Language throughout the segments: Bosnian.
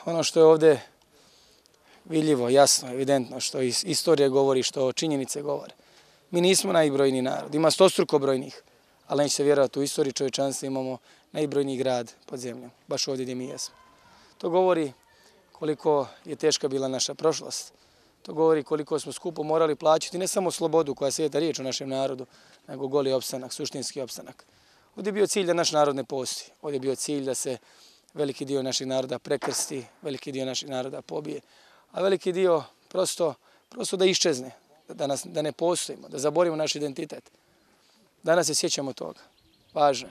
ono što je ovdje vidljivo, jasno, evidentno, što istorija govori, što činjenice govore. Mi nismo najbrojniji narod, ima stostruko brojnih, ali neće se vjerovati, u istoriji čovječanstva imamo najbrojniji grad pod zemljom, baš ovdje gdje mi jesmo. To govori koliko je teška bila naša prošlost. To govori koliko smo skupo morali plaćati ne samo slobodu koja svijeta riječ o našem narodu, nego goli opstanak, suštinski opstanak. Ovdje je bio cilj da naš narod ne postoji. Ovdje je bio cilj da se veliki dio našeg naroda prekrsti, veliki dio našeg naroda pobije, a veliki dio prosto da iščezne, da ne postojimo, da zaborimo naš identitet. Danas se sjećamo toga. Važno je.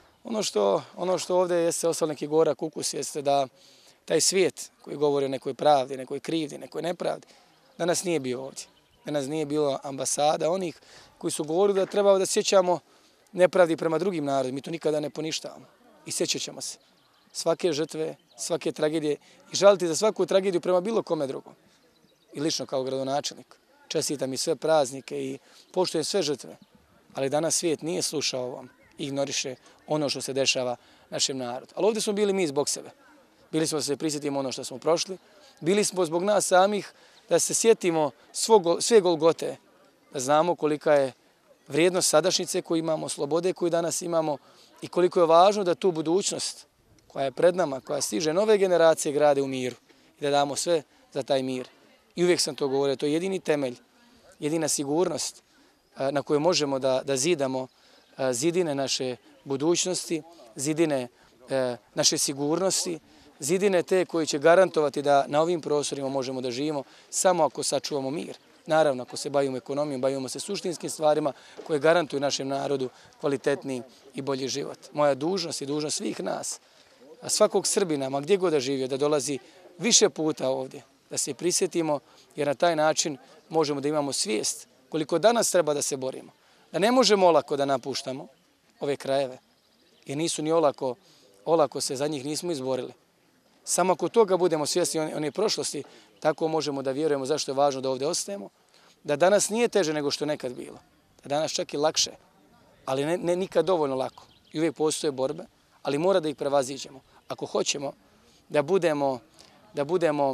Ono što ovdje jeste ostalo neki gorak ukus jeste da taj svijet koji govori o nekoj pravdi, nekoj krivdi, nekoj nepravdi, danas nije bio ovdje. Danas nije bilo ambasada onih koji su govorili da treba da sjećamo nepravdi prema drugim narodima. Mi to nikada ne poništavamo i sjećat ćemo se svake žrtve, svake tragedije i žaliti za svaku tragediju prema bilo kome drugom. I lično kao gradonačelnik čestitam i sve praznike i poštujem sve žrtve, ali danas svijet nije slušao ovom, ignoriše ono što se dešava našem narodu. Ali ovdje smo bili mi zbog sebe. Bili smo da se prisjetimo ono što smo prošli, bili smo zbog nas samih da se sjetimo sve Golgote, da znamo kolika je vrijednost sadašnjice koju imamo, slobode koju danas imamo i koliko je važno da tu budućnost koja je pred nama, koja stiže nove generacije grade u miru i da damo sve za taj mir. I uvijek sam to govorio, to je jedini temelj, jedina sigurnost na kojoj možemo da zidamo zidine naše budućnosti, zidine naše sigurnosti, zidine te koje će garantovati da na ovim prostorima možemo da živimo samo ako sačuvamo mir. Naravno, ako se bavimo ekonomijom, bavimo se suštinskim stvarima koje garantuju našem narodu kvalitetniji i bolji život. Moja dužnost i dužnost svih nas, a svakog Srbina, ma gdje god da živio, da dolazi više puta ovdje, da se prisjetimo, jer na taj način možemo da imamo svijest koliko danas treba da se borimo. Da ne možemo olako da napuštamo ove krajeve, jer nisu ni olako se za njih nismo izborili. Samo ako toga budemo svjesni one prošlosti, tako možemo da vjerujemo zašto je važno da ovdje ostajemo, da danas nije teže nego što je nekad bilo, da danas čak i lakše, ali ne nikad dovoljno lako. I uvijek postoje borbe, ali mora da ih prevaziđemo. Ako hoćemo da budemo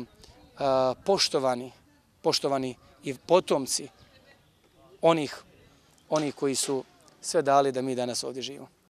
poštovani i potomci onih koji su sve dali da mi danas ovdje živimo.